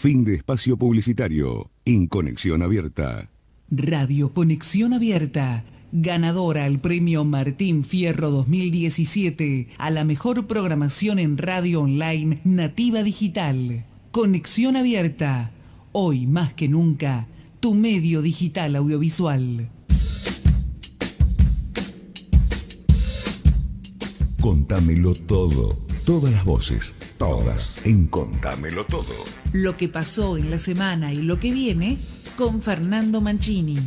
Fin de espacio publicitario en Conexión Abierta. Radio Conexión Abierta, ganadora al premio Martín Fierro 2017 a la mejor programación en radio online nativa digital. Conexión Abierta, hoy más que nunca, tu medio digital audiovisual. Contámelo todo. Todas las voces, todas en Contámelo Todo. Lo que pasó en la semana y lo que viene con Fernando Mancini.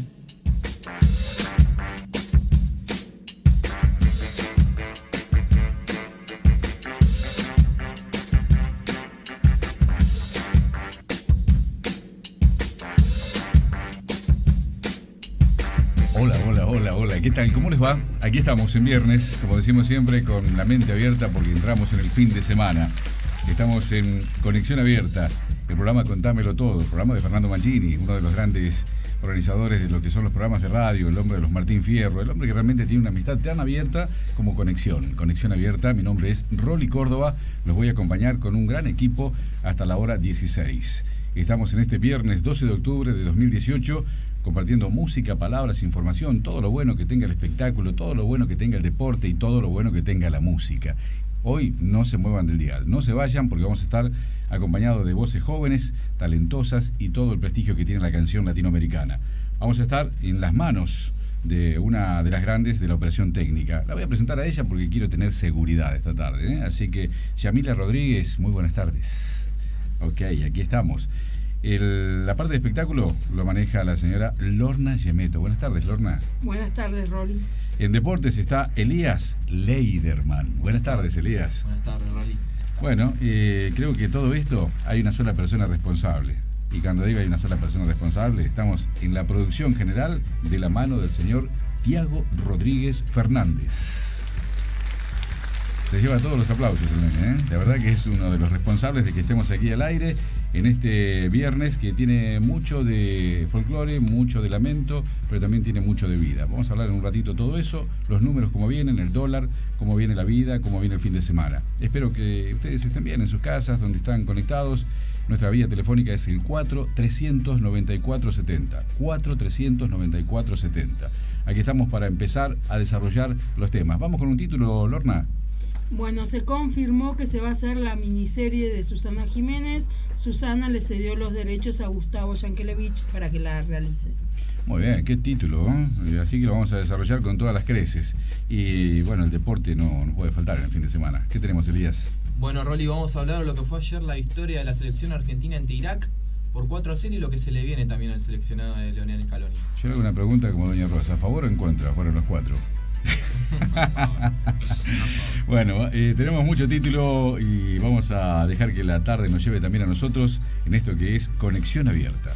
Hola, ¿qué tal? ¿Cómo les va? Aquí estamos en viernes, como decimos siempre, con la mente abierta porque entramos en el fin de semana. Estamos en Conexión Abierta, el programa Contámelo Todo, el programa de Fernando Mancini, uno de los grandes organizadores de lo que son los programas de radio, el hombre de los Martín Fierro, el hombre que realmente tiene una amistad tan abierta como Conexión Abierta. Mi nombre es Rolly Córdoba, los voy a acompañar con un gran equipo hasta la hora 16. Estamos en este viernes 12 de octubre de 2018 compartiendo música, palabras, información, todo lo bueno que tenga el espectáculo, todo lo bueno que tenga el deporte y todo lo bueno que tenga la música. Hoy no se muevan del dial, no se vayan porque vamos a estar acompañados de voces jóvenes, talentosas y todo el prestigio que tiene la canción latinoamericana. Vamos a estar en las manos de una de las grandes de la operación técnica. La voy a presentar a ella porque quiero tener seguridad esta tarde, ¿eh? Así que, Yamila Rodríguez, muy buenas tardes. Ok, aquí estamos. La parte de espectáculo lo maneja la señora Lorna Gemeto. Buenas tardes, Lorna. Buenas tardes, Rolly. En deportes está Elías Leiderman. Buenas tardes, Elías. Buenas tardes, Rolly. Bueno, creo que todo esto hay una sola persona responsable. Y cuando digo hay una sola persona responsable, estamos en la producción general de la mano del señor Tiago Rodríguez Fernández. Se lleva todos los aplausos el nene, ¿eh? La verdad que es uno de los responsables de que estemos aquí al aire en este viernes que tiene mucho de folclore, mucho de lamento, pero también tiene mucho de vida. Vamos a hablar en un ratito todo eso, los números cómo vienen, el dólar, cómo viene la vida, cómo viene el fin de semana. Espero que ustedes estén bien en sus casas, donde están conectados. Nuestra vía telefónica es el 4-394-70. 4-394-70. Aquí estamos para empezar a desarrollar los temas. Vamos con un título, Lorna. Bueno, se confirmó que se va a hacer la miniserie de Susana Jiménez. Susana le cedió los derechos a Gustavo Yankelevich para que la realice. Muy bien, qué título, ¿eh? Así que lo vamos a desarrollar con todas las creces. Y bueno, el deporte no puede faltar en el fin de semana. ¿Qué tenemos, Elías? Bueno, Rolly, vamos a hablar de lo que fue ayer la victoria de la selección argentina ante Irak por 4-0 y lo que se le viene también al seleccionado de Leonel Scaloni. Yo hago una pregunta como doña Rosa, ¿a favor o en contra? Fueron los cuatro. Bueno, tenemos mucho título y vamos a dejar que la tarde nos lleve también a nosotros en esto que es Conexión Abierta.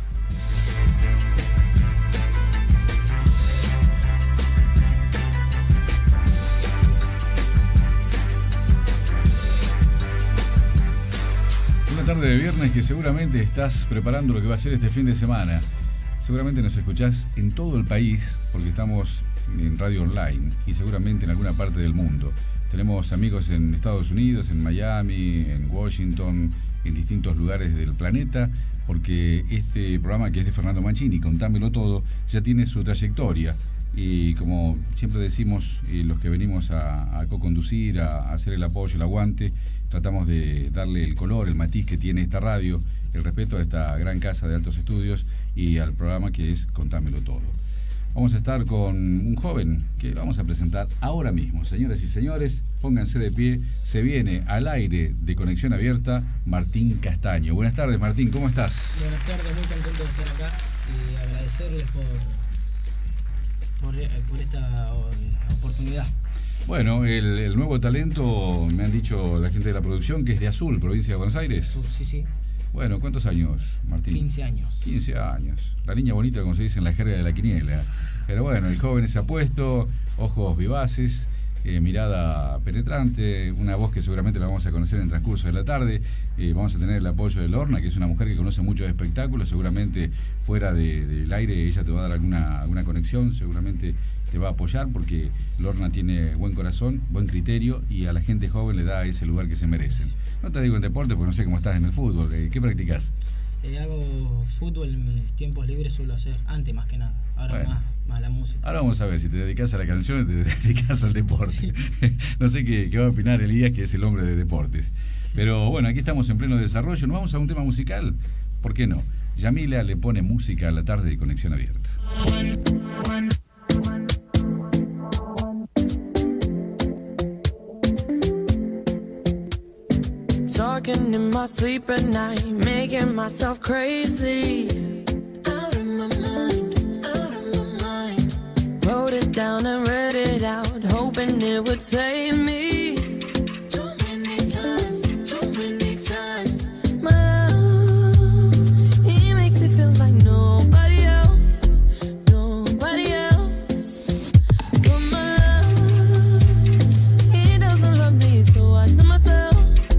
Una tarde de viernes que seguramente estás preparando lo que va a ser este fin de semana. Seguramente nos escuchás en todo el país porque estamos en radio online y seguramente en alguna parte del mundo. Tenemos amigos en Estados Unidos, en Miami, en Washington, en distintos lugares del planeta, porque este programa que es de Fernando Mancini, Contámelo Todo, ya tiene su trayectoria. Y como siempre decimos, los que venimos a co-conducir, a hacer el apoyo, el aguante, tratamos de darle el color, el matiz que tiene esta radio, el respeto a esta gran casa de altos estudios y al programa que es Contámelo Todo. Vamos a estar con un joven que lo vamos a presentar ahora mismo. Señoras y señores, pónganse de pie. Se viene al aire de Conexión Abierta Martín Castaño. Buenas tardes, Martín, ¿cómo estás? Buenas tardes, muy contento de estar acá y agradecerles por esta oportunidad. Bueno, el nuevo talento, me han dicho la gente de la producción, que es de Azul, provincia de Buenos Aires. Sí. Bueno, ¿cuántos años, Martín? 15 años. 15 años. La niña bonita, como se dice en la jerga de la quiniela. Pero bueno, el joven es apuesto, ojos vivaces, mirada penetrante, una voz que seguramente la vamos a conocer en el transcurso de la tarde. Vamos a tener el apoyo de Lorna, que es una mujer que conoce mucho de espectáculos. Seguramente fuera del aire ella te va a dar alguna conexión, seguramente te va a apoyar porque Lorna tiene buen corazón, buen criterio y a la gente joven le da ese lugar que se merecen. No te digo en deporte porque no sé cómo estás en el fútbol. ¿Qué practicás? Hago fútbol en mis tiempos libres, suelo hacer, antes más que nada, ahora Bueno. más la música. Ahora vamos a ver si te dedicas a la canción o te dedicas al deporte. Sí. No sé qué va a opinar Elías, que es el hombre de deportes. Pero bueno, aquí estamos en pleno desarrollo. ¿Nos vamos a un tema musical? ¿Por qué no? Yamila le pone música a la tarde de Conexión Abierta. Talking in my sleep at night, making myself crazy. Out of my mind, out of my mind. Wrote it down and read it out, hoping it would save me. Too many times. My love, he makes it feel like nobody else. But my love, he doesn't love me, so I tell myself.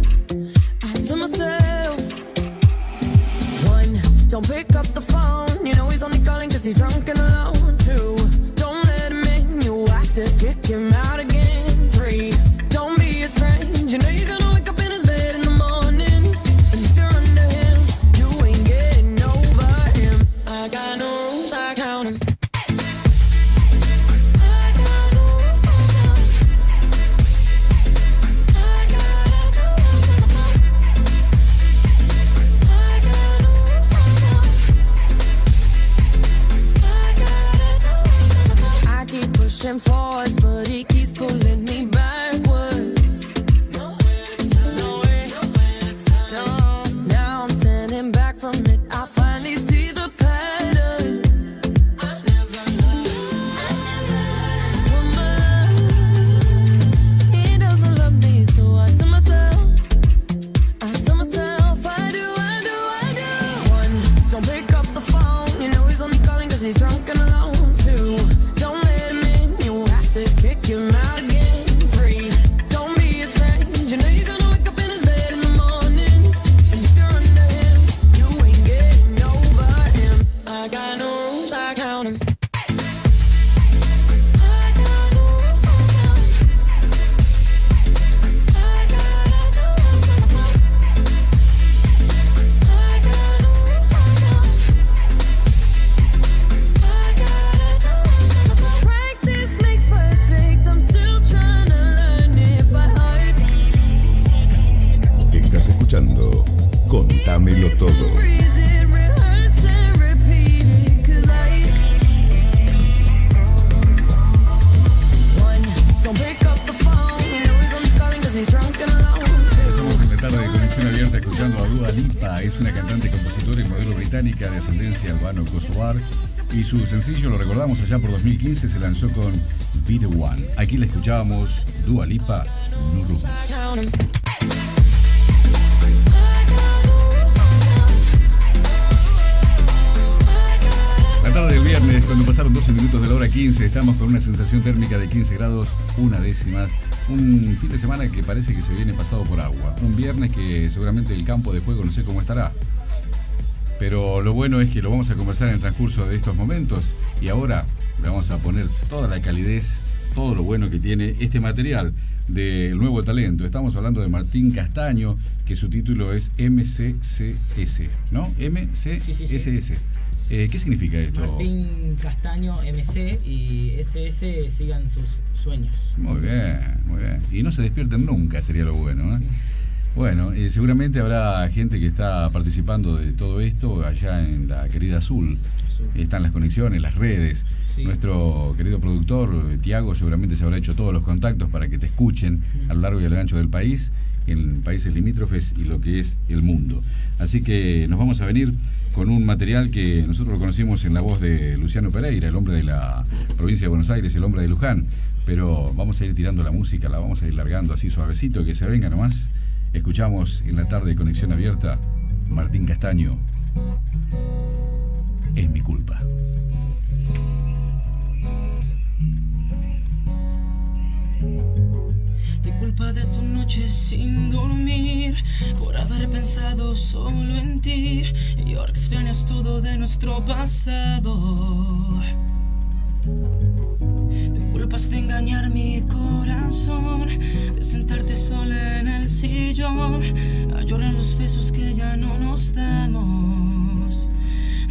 One, don't pick up the phone. You know he's only calling cause he's drunk and alone. Two, don't let him in. You have to kick him out again. Three, don't be his friend. You know you're gonna wake up in his bed in the morning. And if you're under him, you ain't getting over him. I got no rules, I count him. Forwards, but he keeps pulling me backwards. Nowhere to turn. No. Now I'm standing back from it. I finally see the pattern. I never loved. He doesn't love me, so I tell myself, I do. One, don't pick up the phone. You know he's only calling cause he's drunk and alone. Two, don't let him in. Kick him out again. Three, don't be his friend. You know you're gonna wake up in his bed in the morning. And if you're under him, you ain't getting over him. I got no rules, I count him. Contámelo todo. Estamos en la tarde de Conexión Abierta escuchando a Dua Lipa. Es una cantante, compositora y modelo británica de ascendencia albano-kosovar. Y su sencillo, lo recordamos, allá por 2015 se lanzó con Be The One. Aquí la escuchábamos, Dua Lipa, No Rules. Tarde del viernes, cuando pasaron 12 minutos de la hora 15, estamos con una sensación térmica de 15 grados, 1 décima. Un fin de semana que parece que se viene pasado por agua. Un viernes que seguramente el campo de juego no sé cómo estará. Pero lo bueno es que lo vamos a conversar en el transcurso de estos momentos. Y ahora le vamos a poner toda la calidez, todo lo bueno que tiene este material del nuevo talento. Estamos hablando de Martín Castaño, que su título es MCCS, ¿no? MCSS. Sí. ¿Qué significa esto? Martín Castaño, MC, y SS, sigan sus sueños. Muy bien. Y no se despierten nunca, sería lo bueno, ¿eh? Bueno, seguramente habrá gente que está participando de todo esto allá en la querida Azul. Están las conexiones, las redes. Sí. Nuestro querido productor, Tiago, seguramente se habrá hecho todos los contactos para que te escuchen a lo largo y a lo ancho del país, en países limítrofes y lo que es el mundo. Así que nos vamos a venir con un material que nosotros lo conocimos en la voz de Luciano Pereira, el hombre de la provincia de Buenos Aires, el hombre de Luján. Pero vamos a ir tirando la música, la vamos a ir largando así suavecito, que se venga nomás. Escuchamos en la tarde de Conexión Abierta, Martín Castaño, Es mi culpa. De culpa de tu noche sin dormir, por haber pensado solo en ti, y ahora extrañas todo de nuestro pasado. Te culpas de engañar mi corazón, de sentarte sola en el sillón, a llorar los besos que ya no nos damos.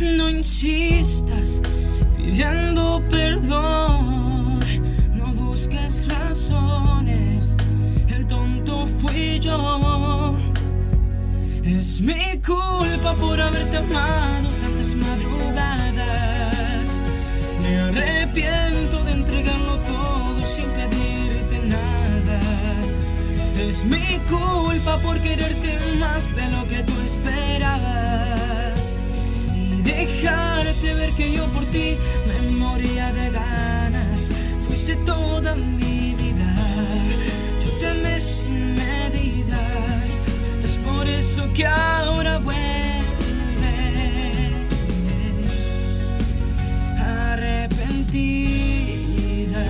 No insistas pidiendo perdón, no busques razones, el tonto fui yo. Es mi culpa por haberte amado tantas madrugadas. Me arrepiento de entregarlo todo sin pedirte nada. Es mi culpa por quererte más de lo que tú esperabas y dejarte ver que yo por ti me moría de ganas. Fuiste toda mi vida, yo te amé sin medidas. Es por eso que ahora vuelves arrepentida.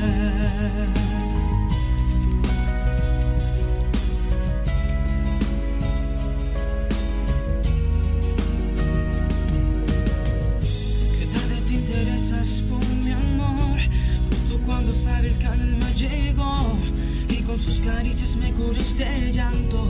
Qué tarde te interesas por mi amor, justo cuando sabe el calma llegó y con sus caricias me curó este llanto.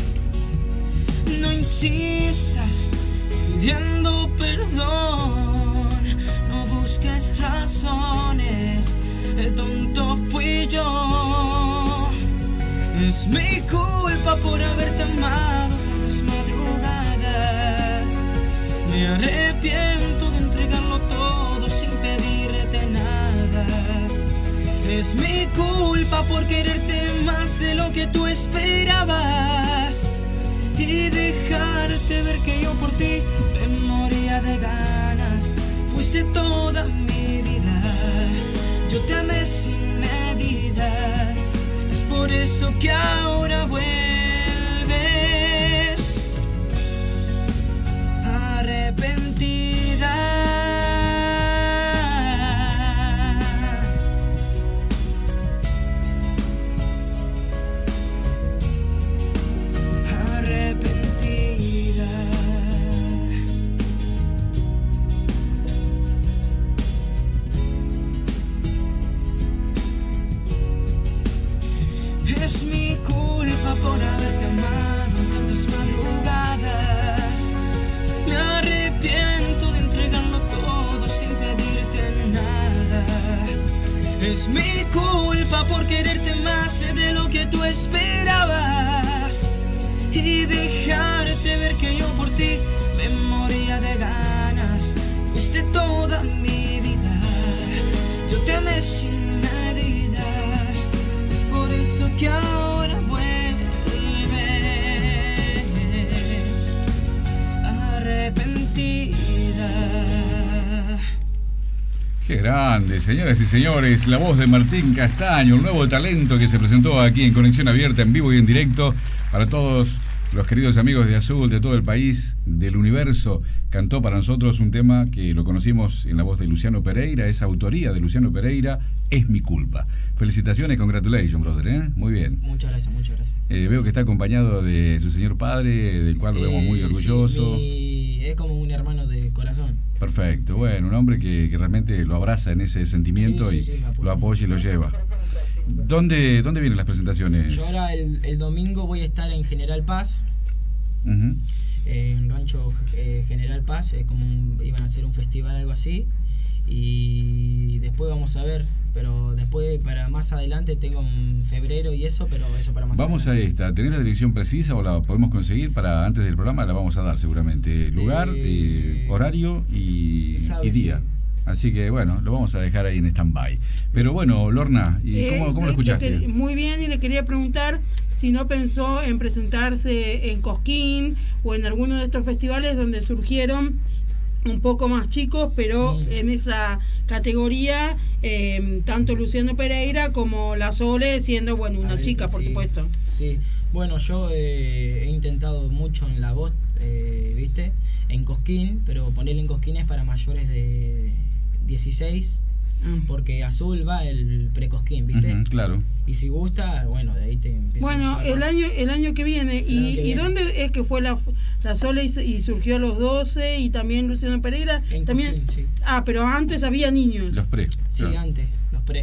No insistas pidiendo perdón, no busques razones, el tonto fui yo. Es mi culpa por haberte amado tantas madrugadas. Me arrepiento de entregarlo todo sin pedirte nada. Es mi culpa por quererte más de lo que tú esperabas y dejarte ver que yo por ti me moría de ganas. Fuiste toda mi vida, yo te amé sin medidas. Es por eso que ahora vuelves arrepentida. Es mi culpa por haberte amado en tantas madrugadas. Me arrepiento de entregarlo todo sin pedirte nada. Es mi culpa por quererte más de lo que tú esperabas y dejarte ver que yo por ti me moría de ganas. Fuiste toda mi vida, yo te amé sin medidas. Es por eso que ahora vuelves arrepentida. Qué grande, señoras y señores, la voz de Martín Castaño, un nuevo talento que se presentó aquí en Conexión Abierta, en vivo y en directo para todos los queridos amigos de Azul, de todo el país, del universo. Cantó para nosotros un tema que lo conocimos en la voz de Luciano Pereira, esa autoría de Luciano Pereira, Es mi culpa. Felicitaciones, congratulations, brother, ¿eh? Muy bien. Muchas gracias, muchas gracias. Veo que está acompañado de su señor padre, del cual lo vemos muy orgulloso. Sí, es como un hermano de corazón. Perfecto, bueno, un hombre que realmente lo abraza en ese sentimiento y lo apoya y lo lleva. ¿Dónde vienen las presentaciones? Yo ahora el domingo voy a estar en General Paz, en Rancho General Paz, iban a hacer un festival, algo así, y después vamos a ver, pero después para más adelante tengo en febrero y eso, pero eso para más vamos adelante. A esta, ¿tenés la dirección precisa o la podemos conseguir para antes del programa? La vamos a dar seguramente, lugar, horario y día. Sí. Así que bueno, lo vamos a dejar ahí en stand-by. Pero bueno, Lorna, ¿y cómo lo escuchaste? Muy bien, y le quería preguntar si no pensó en presentarse en Cosquín o en alguno de estos festivales donde surgieron un poco más chicos, pero en esa categoría, tanto Luciano Pereira como La Sole, siendo bueno una chica, por supuesto. Sí, bueno, yo he intentado mucho en la voz, ¿viste? En Cosquín, pero ponerle en Cosquín es para mayores de 16, porque Azul va el pre-Cosquín, ¿viste? Claro. Y si gusta, bueno, de ahí te empieza. Bueno, el año que viene. ¿Y dónde es que fue la Sole y surgió a los 12 y también Luciano Pereira? En también. Cosquín, sí. Pero antes había niños. Los pre. Sí, claro. Antes, los pre.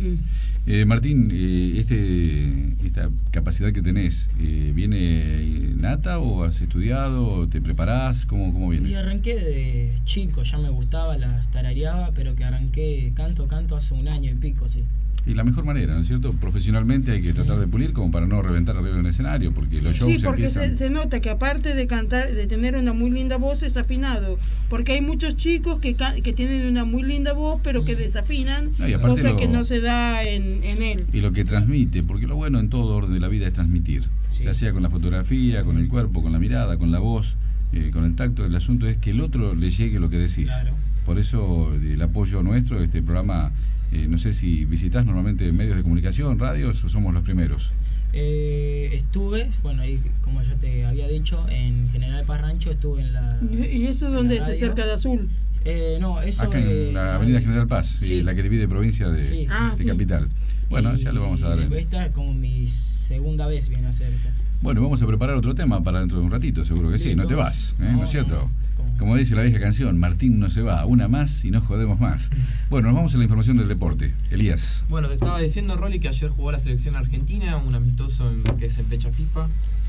Martín, esta capacidad que tenés, ¿viene nata o has estudiado o te preparás? ¿Cómo viene? Y arranqué de chico, ya me gustaba, las tarareaba, pero que arranqué canto hace 1 año y pico, sí. Y la mejor manera, ¿no es cierto? Profesionalmente hay que tratar de pulir como para no reventar arriba de un escenario, porque los shows porque empiezan... se nota que aparte de cantar, de tener una muy linda voz, es afinado. Porque hay muchos chicos que tienen una muy linda voz, pero que desafinan, cosa que no se da en él. Y lo que transmite, porque lo bueno en todo orden de la vida es transmitir. Sí. Ya sea con la fotografía, con el cuerpo, con la mirada, con la voz, con el tacto. El asunto es que el otro le llegue lo que decís. Claro. Por eso el apoyo nuestro, este programa... no sé si visitas normalmente medios de comunicación, radios, o somos los primeros. Estuve, bueno, ahí como yo te había dicho, en General Paz Rancho estuve en la... ¿Y eso dónde es? ¿Cerca de Azul? No, eso... Acá en la avenida General Paz, sí. La que divide provincia de capital. Bueno, ya lo vamos a dar. Esta es como mi segunda vez viene a ser casi. Bueno, vamos a preparar otro tema para dentro de un ratito, seguro que sí, no te vas, ¿no es cierto? Como dice la vieja canción, Martín no se va, una más y no jodemos más. Bueno, nos vamos a la información del deporte. Elías. Bueno, te estaba diciendo, Rolly, que ayer jugó la selección argentina, un amistoso que es en fecha FIFA,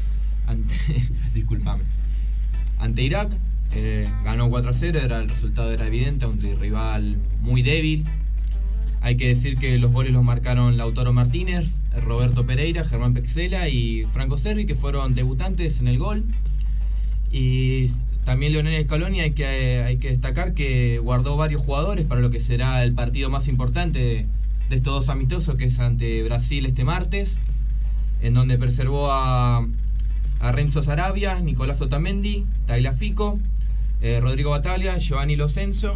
ante Irak. Ganó 4-0, el resultado era evidente, un rival muy débil. Hay que decir que los goles los marcaron Lautaro Martínez, Roberto Pereira, Germán Pexela y Franco Serri, que fueron debutantes en el gol. Y también Lionel Scaloni hay que destacar que guardó varios jugadores para lo que será el partido más importante de estos dos amistosos, que es ante Brasil este martes, en donde preservó a Renzo Sarabia, Nicolás Otamendi, Tagliafico, Rodrigo Bataglia, Giovanni Lo Celso,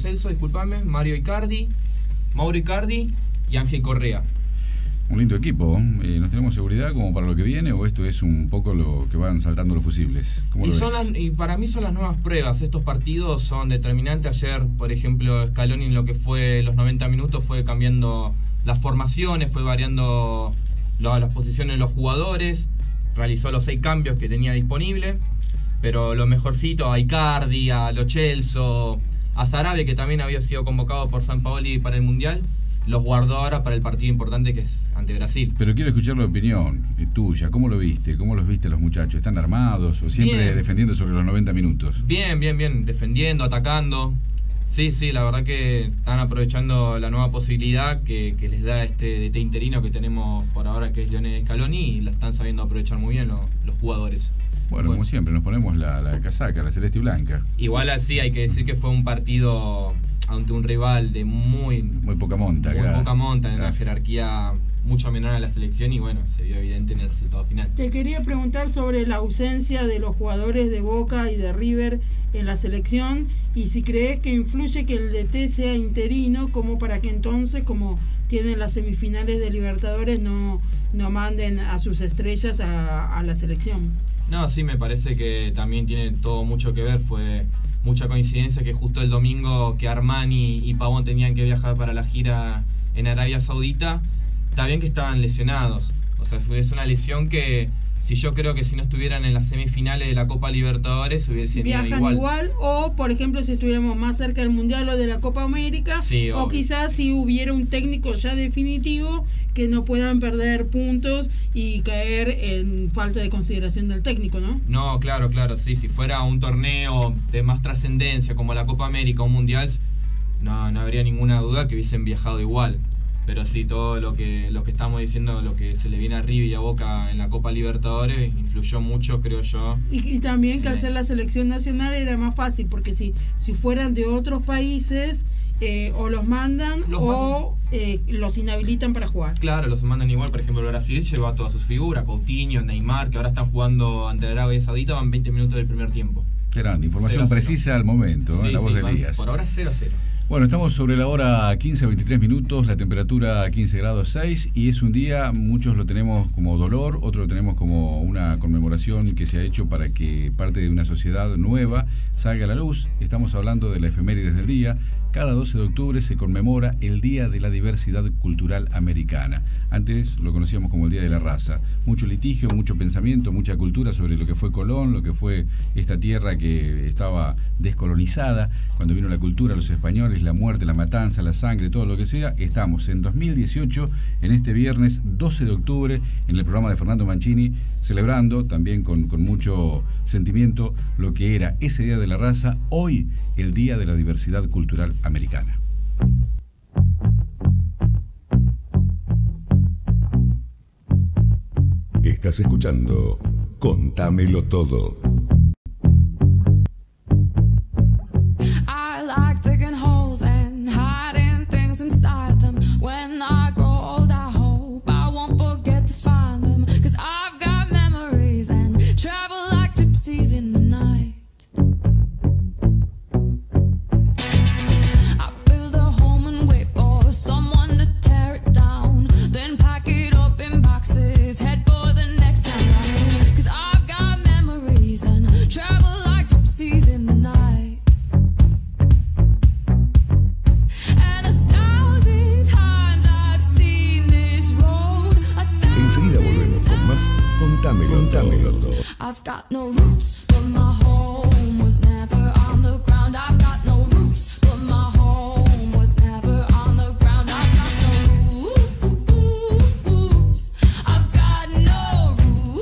Mario Icardi, Mauro Icardi y Ángel Correa. Un lindo equipo. ¿Nos tenemos seguridad como para lo que viene o esto es un poco lo que van saltando los fusibles? ¿Cómo lo ves? Y para mí son las nuevas pruebas. Estos partidos son determinantes. Ayer, por ejemplo, Scaloni en lo que fue los 90 minutos fue cambiando las formaciones, fue variando las posiciones de los jugadores, realizó los 6 cambios que tenía disponible, pero lo mejorcito a Icardi, a Lo Celso, a Sarabia, que también había sido convocado por Sampaoli para el Mundial, los guardó ahora para el partido importante que es ante Brasil. Pero quiero escuchar la opinión tuya. ¿Cómo lo viste? ¿Cómo los viste los muchachos? ¿Están armados o siempre bien defendiendo sobre los 90 minutos? Bien. Defendiendo, atacando. Sí, la verdad que están aprovechando la nueva posibilidad que les da este DT interino que tenemos por ahora, que es Lionel Scaloni, y la están sabiendo aprovechar muy bien los jugadores. Bueno, como siempre, nos ponemos la casaca, la celeste y blanca. Igual así hay que decir que fue un partido ante un rival de muy poca monta, en la jerarquía mucho menor a la selección, y bueno, se vio evidente en el resultado final. Te quería preguntar sobre la ausencia de los jugadores de Boca y de River en la selección, y si crees que influye que el DT sea interino, como para que entonces, como tienen las semifinales de Libertadores, no manden a sus estrellas a la selección. No, sí, me parece que también tiene todo mucho que ver. Fue mucha coincidencia que justo el domingo que Armani y Pavón tenían que viajar para la gira en Arabia Saudita, está bien que estaban lesionados. O sea, es una lesión que yo creo que si no estuvieran en las semifinales de la Copa Libertadores hubiesen ido igual. O, por ejemplo, si estuviéramos más cerca del Mundial o de la Copa América, sí, o quizás si hubiera un técnico ya definitivo, que no puedan perder puntos y caer en falta de consideración del técnico, ¿no? No, claro, sí. Si fuera un torneo de más trascendencia como la Copa América o un Mundial, no habría ninguna duda que hubiesen viajado igual. Pero sí, todo lo que estamos diciendo, lo que se le viene a River y a Boca en la Copa Libertadores, influyó mucho, creo yo. Y también que al ser la selección nacional era más fácil, porque si fueran de otros países, o los mandan los inhabilitan para jugar. Claro, los mandan igual. Por ejemplo, Brasil llevó a todas sus figuras, Coutinho, Neymar, que ahora están jugando ante Arabia Saudita, van 20 minutos del primer tiempo. Qué grande, información 0-0. Precisa al momento, la voz de Elías. Por ahora 0-0. Bueno, estamos sobre la hora 15 a 23 minutos, la temperatura 15 grados 6, y es un día, muchos lo tenemos como dolor, otros lo tenemos como una conmemoración que se ha hecho para que parte de una sociedad nueva salga a la luz. Estamos hablando de la efemérides del día, cada 12 de octubre se conmemora el Día de la Diversidad Cultural Americana. Antes lo conocíamos como el Día de la Raza. Mucho litigio, mucho pensamiento, mucha cultura sobre lo que fue Colón, lo que fue esta tierra que estaba descolonizada, cuando vino la cultura, los españoles, la muerte, la matanza, la sangre, todo lo que sea. Estamos en 2018, en este viernes 12 de octubre, en el programa de Fernando Mancini, celebrando también con mucho sentimiento lo que era ese Día de la Raza, hoy el Día de la Diversidad Cultural Americana. Estás escuchando Contámelo Todo. I like digging holes and hiding things inside them. When I grow old, I hope I won't forget to find them. 'Cause I've got memories and travel like gypsies in the night. I build a home and wait for someone to tear it down. Then pack it up in boxes, head for the next town running. 'Cause I've got memories and travel like gypsies in the night. Enseguida volvemos con más Contámelo Todo. I've got no roots, but my home was never on the ground. I've got no roots, but my home was never on the ground. I've got no roots. I've got no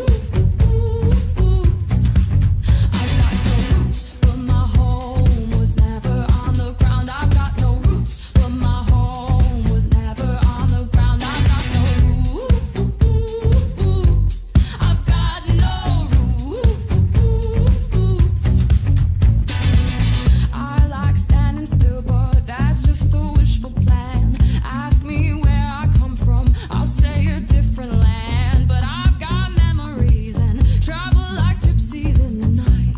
roots. I've got no roots, but my home was never on the ground. I've got no roots, but my home was never on the ground. I've got no roots. I've got no roots. I like standing still, but that's just a wishful plan. Ask me where I come from, I'll say a different land. But I've got memories and travel like gypsies in the night.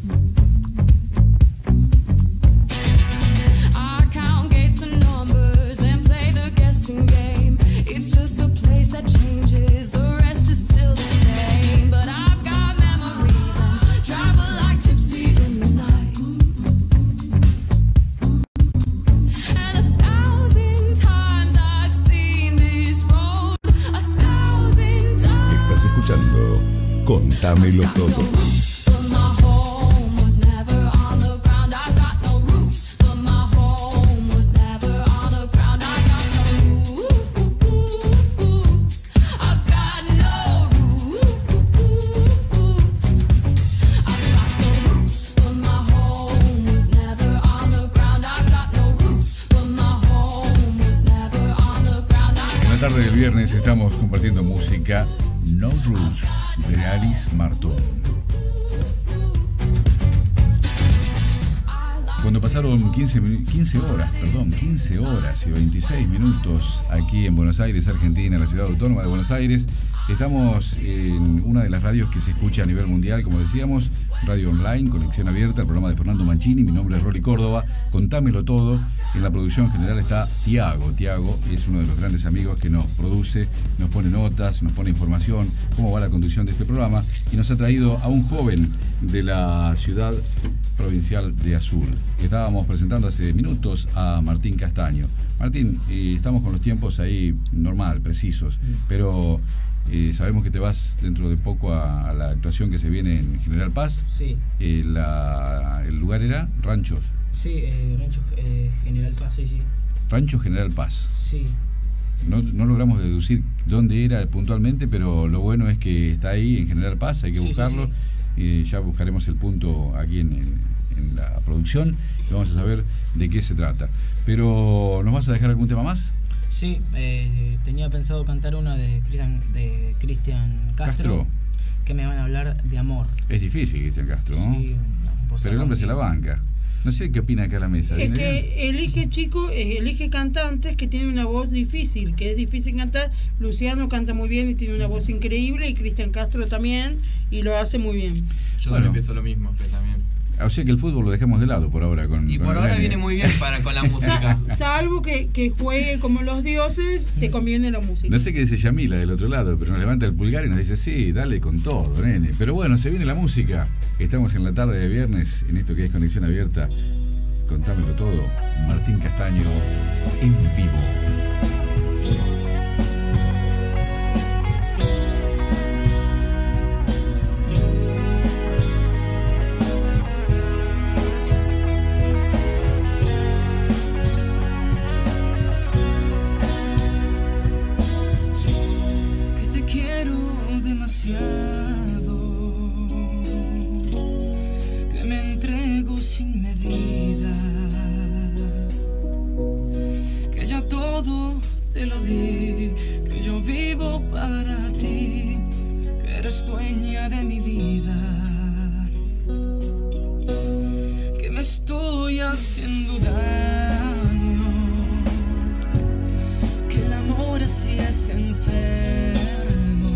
I count gates and numbers, then play the guessing game. It's just a place that changes, the rest is still the same. But I've got memories and travel like gypsies in the night. And 1,000 times I've seen this road, 1,000 times. Estás escuchando Contámelo Todo. But my home was never on the ground. I've got no roots, but my home was never on the ground. I've got no roots. I've got no roots. I've got no roots, but my home was never on the ground. I've got no roots, but my home was never on the ground. En la tarde del viernes estamos compartiendo música No Rules de Alice Marton. Cuando pasaron 15 horas y 26 minutos aquí en Buenos Aires, Argentina, en la ciudad autónoma de Buenos Aires, estamos en una de las radios que se escucha a nivel mundial, como decíamos, radio online, conexión abierta, el programa de Fernando Mancini. Mi nombre es Rolly Córdoba, Contámelo Todo. En la producción general está Tiago. Tiago es uno de los grandes amigos que nos produce, nos pone notas, nos pone información, cómo va la conducción de este programa, y nos ha traído a un joven de la ciudad provincial de Azul. Estábamos presentando hace minutos a Martín Castaño. Martín, estamos con los tiempos ahí normal, precisos, pero sabemos que te vas dentro de poco a la actuación que se viene en General Paz. Sí. El lugar era Ranchos. Sí, Rancho General Paz, sí. Rancho General Paz. Sí. No logramos deducir dónde era puntualmente, pero lo bueno es que está ahí en General Paz, hay que buscarlo. Ya buscaremos el punto aquí en la producción y vamos a saber de qué se trata. Pero, ¿nos vas a dejar algún tema más? Sí, tenía pensado cantar una de Cristian Castro, que me van a hablar de amor. Es difícil, Cristian Castro, ¿no? Sí, pero el hombre se la banca. No sé qué opina acá la mesa. Es que elige cantantes que tienen una voz difícil, que es difícil cantar. Luciano canta muy bien y tiene una voz increíble, y Cristian Castro también, y lo hace muy bien. Yo también pienso lo mismo, que también. O sea que el fútbol lo dejemos de lado por ahora. Y por ahora viene muy bien con la música. Salvo que juegue como los dioses, te conviene la música. No sé qué dice Yamila del otro lado, pero nos levanta el pulgar y nos dice, sí, dale con todo, nene. Pero bueno, se viene la música. Estamos en la tarde de viernes, en esto que es Conexión Abierta. Contámelo todo, Martín Castaño en vivo. Que te quiero demasiado, que me entrego sin medida, que ya todo te lo di, que yo vivo para ti, que eres dueña de mi vida, que me estoy haciendo daño, que el amor así es enfermo,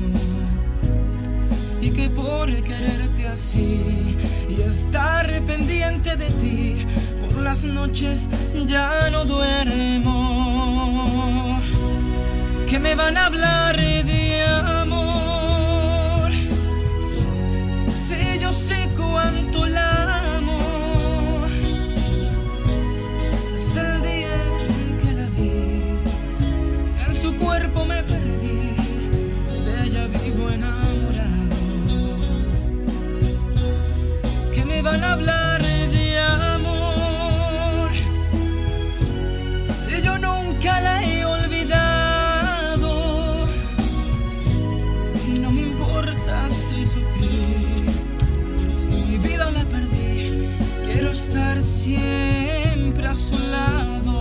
y que por quererte así y estar pendiente de ti, por las noches ya no duermo. Que me van a hablar de amor, si yo sé cuánto la amo, hasta el día en que la vi, en su cuerpo me perdí, de ella vivo enamorado. Que me van a hablar de amor, si yo nunca la he olvidado, y no me importa si sufrí, si mi vida la perdí, quiero estar siempre a su lado.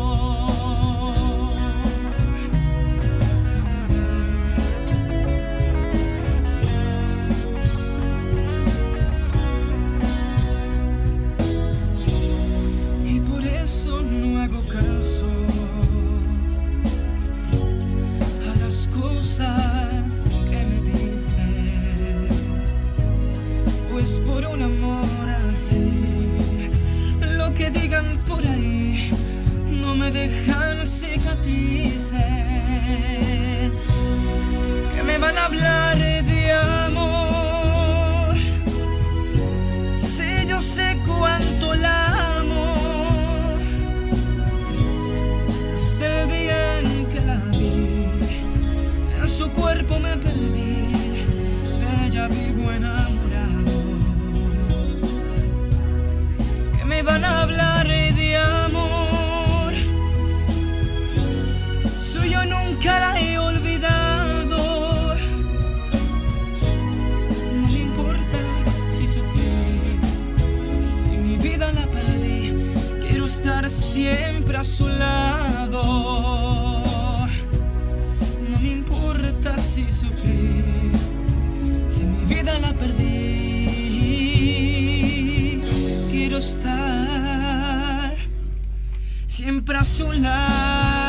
Y por eso no hago caso a las cosas que me dicen, pues por un amor así, lo que digan por ahí no me dejan cicatrices. Que me van a hablar de amor, si yo sé cuánto la amo, desde el día en que la vi, en su cuerpo me perdí, de ella vivo enamorado. Que me van a hablar de amor, si yo nunca la he olvidado, no me importa si sufrí, si mi vida la perdí, quiero estar siempre a su lado. No me importa si sufrí, si mi vida la perdí, quiero estar siempre a su lado.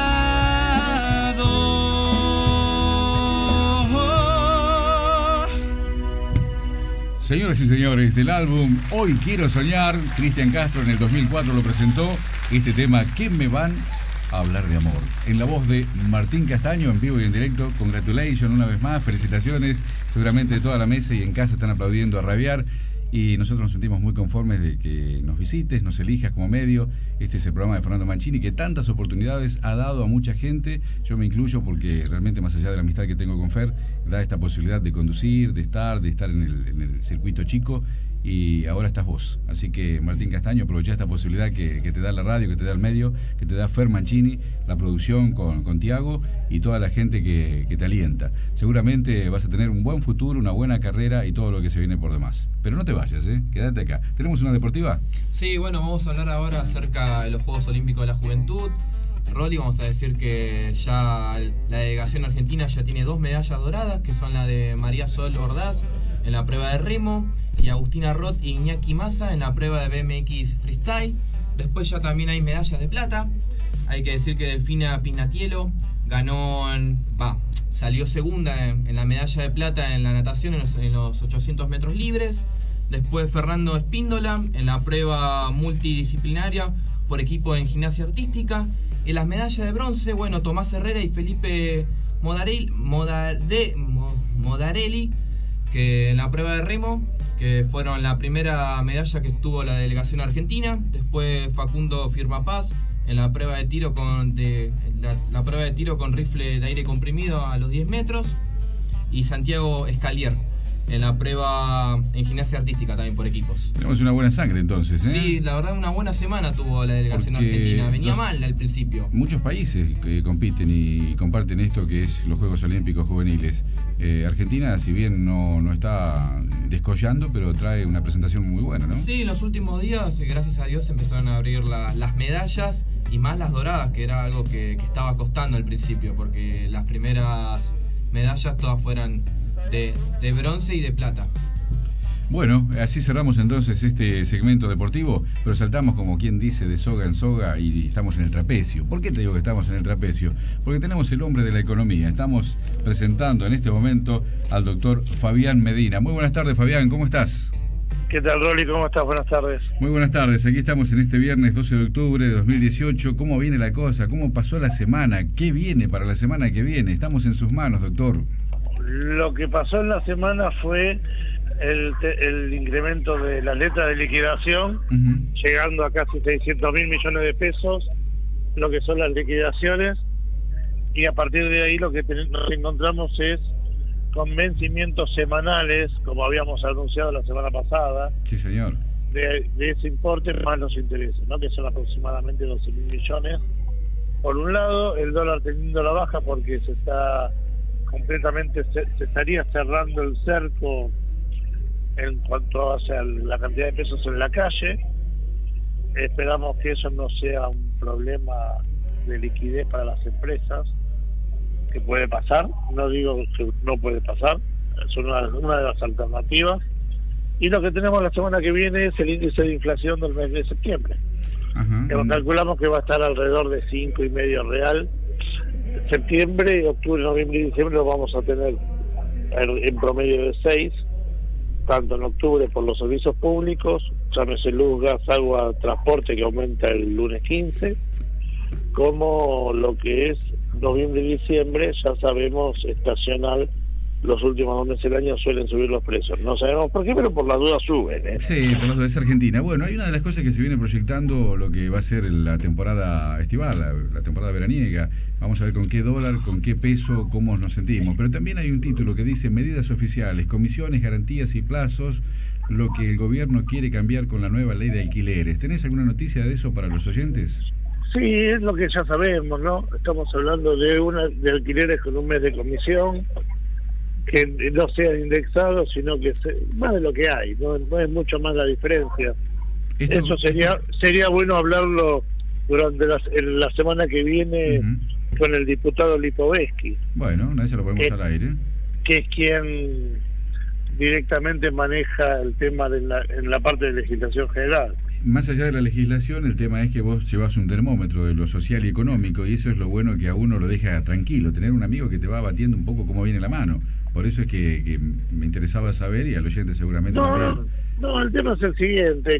Señoras y señores, del álbum Hoy Quiero Soñar, Cristian Castro en el 2004 lo presentó, este tema ¿Qué me van a hablar de amor? En la voz de Martín Castaño, en vivo y en directo. Congratulations una vez más, felicitaciones, seguramente toda la mesa y en casa están aplaudiendo a rabiar. Y nosotros nos sentimos muy conformes de que nos visites, nos elijas como medio. Este es el programa de Fernando Mancini, que tantas oportunidades ha dado a mucha gente. Yo me incluyo porque realmente, más allá de la amistad que tengo con Fer, da esta posibilidad de conducir, de estar en el circuito chico. Y ahora estás vos. Así que, Martín Castaño, aprovechá esta posibilidad que te da la radio, que te da el medio, que te da Fer Mancini, la producción con Tiago y toda la gente que te alienta. Seguramente vas a tener un buen futuro, una buena carrera y todo lo que se viene por demás. Pero no te vayas, quédate acá. ¿Tenemos una deportiva? Sí, bueno, vamos a hablar ahora acerca de los Juegos Olímpicos de la Juventud. Rolly, vamos a decir que ya la delegación argentina ya tiene 2 medallas doradas, que son la de María Sol Ordaz en la prueba de remo y Agustina Roth e Iñaki Massa en la prueba de BMX Freestyle. Después ya también hay medallas de plata. Hay que decir que Delfina Pignatielo salió segunda en la medalla de plata en la natación en los 800 metros libres. Después Fernando Espíndola en la prueba multidisciplinaria por equipo en gimnasia artística. En las medallas de bronce, bueno, Tomás Herrera y Felipe Modarelli, que en la prueba de remo que fueron la primera medalla que tuvo la delegación argentina, después Facundo Firmapaz en la prueba de tiro la prueba de tiro con rifle de aire comprimido a los 10 metros, y Santiago Escalier en la prueba en gimnasia artística también por equipos. Tenemos una buena sangre entonces, ¿eh? Sí, la verdad una buena semana tuvo la delegación argentina. Venía mal al principio. Muchos países que compiten y comparten esto que es los Juegos Olímpicos Juveniles. Argentina, si bien no está descollando, pero trae una presentación muy buena, ¿no? Sí, en los últimos días, gracias a Dios, empezaron a abrir las medallas, y más las doradas, que era algo que estaba costando al principio, porque las primeras medallas todas fueran de bronce y de plata. Bueno, así cerramos entonces este segmento deportivo, pero saltamos, como quien dice, de soga en soga y estamos en el trapecio. ¿Por qué te digo que estamos en el trapecio? Porque tenemos el hombre de la economía. Estamos presentando en este momento al doctor Fabián Medina. Muy buenas tardes, Fabián, ¿cómo estás? ¿Qué tal, Rolly? ¿Cómo estás? Buenas tardes. Muy buenas tardes, aquí estamos en este viernes 12 de octubre de 2018. ¿Cómo viene la cosa? ¿Cómo pasó la semana? ¿Qué viene para la semana que viene? Estamos en sus manos, doctor. Lo que pasó en la semana fue el incremento de la letra de liquidación, llegando a casi 600.000 millones de pesos, lo que son las liquidaciones, y a partir de ahí lo que nos encontramos es con vencimientos semanales, como habíamos anunciado la semana pasada. Sí, señor. De ese importe más los intereses, ¿no? Que son aproximadamente 12.000 millones. Por un lado, el dólar teniendo la baja porque se estaría cerrando el cerco en cuanto a la cantidad de pesos en la calle. Esperamos que eso no sea un problema de liquidez para las empresas, que puede pasar, no digo que no puede pasar, es una de las alternativas. Y lo que tenemos la semana que viene es el índice de inflación del mes de septiembre. Calculamos que va a estar alrededor de 5,5 real. Septiembre, octubre, noviembre y diciembre lo vamos a tener en promedio de 6, tanto en octubre por los servicios públicos, llámese luz, gas, agua, transporte, que aumenta el lunes 15, como lo que es noviembre y diciembre, ya sabemos, estacional, los últimos 2 meses del año suelen subir los precios. No sabemos por qué, pero por las dudas suben, ¿eh? Sí, por las dudas es Argentina. Bueno, hay una de las cosas que se viene proyectando, lo que va a ser la temporada estival, la temporada veraniega. Vamos a ver con qué dólar, con qué peso, cómo nos sentimos. Pero también hay un título que dice medidas oficiales, comisiones, garantías y plazos, lo que el gobierno quiere cambiar con la nueva ley de alquileres. ¿Tenés alguna noticia de eso para los oyentes? Sí, es lo que ya sabemos, ¿no? Estamos hablando de alquileres con un mes de comisión, que no sean indexados, sino que más de lo que hay, no es mucho más la diferencia. Eso sería bueno hablarlo durante la semana que viene con el diputado Lipovetsky. Bueno, una vez lo ponemos al aire. Que es quien directamente maneja el tema en la parte de legislación general. Más allá de la legislación, el tema es que vos llevas un termómetro de lo social y económico, y eso es lo bueno, que a uno lo deja tranquilo, tener un amigo que te va batiendo un poco cómo viene la mano. Por eso es que me interesaba saber, y al oyente seguramente también. No, el tema es el siguiente,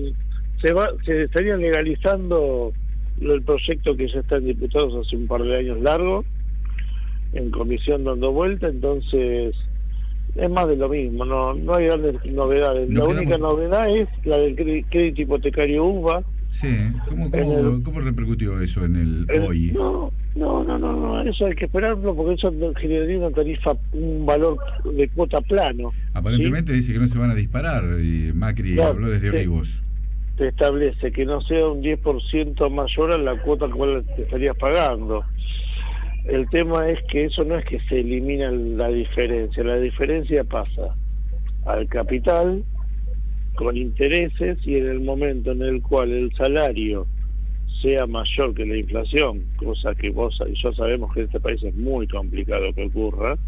se estaría legalizando el proyecto que ya está en diputados hace un par de años largo, en comisión dando vuelta, entonces es más de lo mismo, no hay grandes novedades. La única novedad es la del crédito hipotecario UBA. Sí, ¿cómo repercutió eso en el hoy? No, eso hay que esperarlo, porque eso generaría una tarifa, un valor de cuota plano. Aparentemente, ¿sí? Dice que no se van a disparar, y Macri habló desde Olivos. Te establece que no sea un 10% mayor a la cuota que te estarías pagando. El tema es que eso no es que se elimina la diferencia pasa al capital con intereses, y en el momento en el cual el salario sea mayor que la inflación, cosa que vos y yo sabemos que en este país es muy complicado que ocurra,